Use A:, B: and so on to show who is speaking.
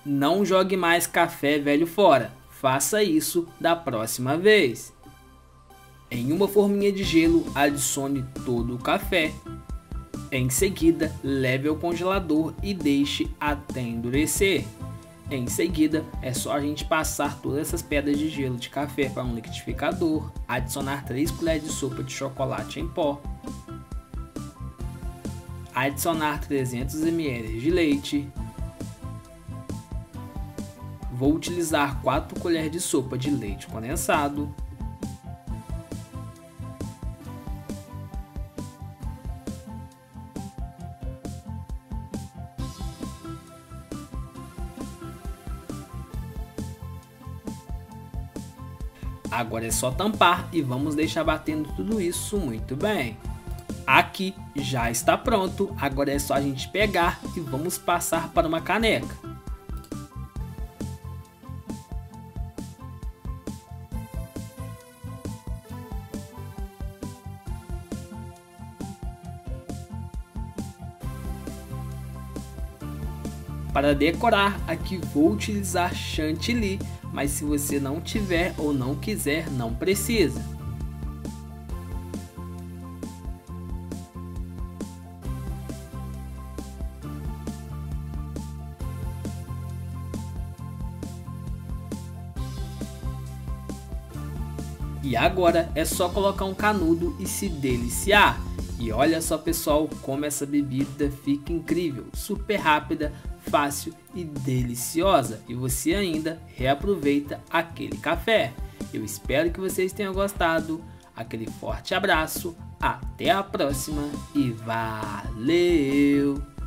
A: Não jogue mais café velho fora. Faça isso da próxima vez. Em uma forminha de gelo, adicione todo o café. Em seguida, leve ao congelador e deixe até endurecer. Em seguida, é só a gente passar todas essas pedras de gelo de café para um liquidificador, adicionar 3 colheres de sopa de chocolate em pó, adicionar 300 ml de leite. Vou utilizar 4 colheres de sopa de leite condensado. Agora é só tampar e vamos deixar batendo tudo isso muito bem. Aqui já está pronto, agora é só a gente pegar e vamos passar para uma caneca. Para decorar, aqui vou utilizar chantilly, mas se você não tiver ou não quiser, não precisa. E agora é só colocar um canudo e se deliciar. E olha só pessoal, como essa bebida fica incrível, super rápida, fácil e deliciosa. E você ainda reaproveita aquele café. Eu espero que vocês tenham gostado. Aquele forte abraço, até a próxima e valeu!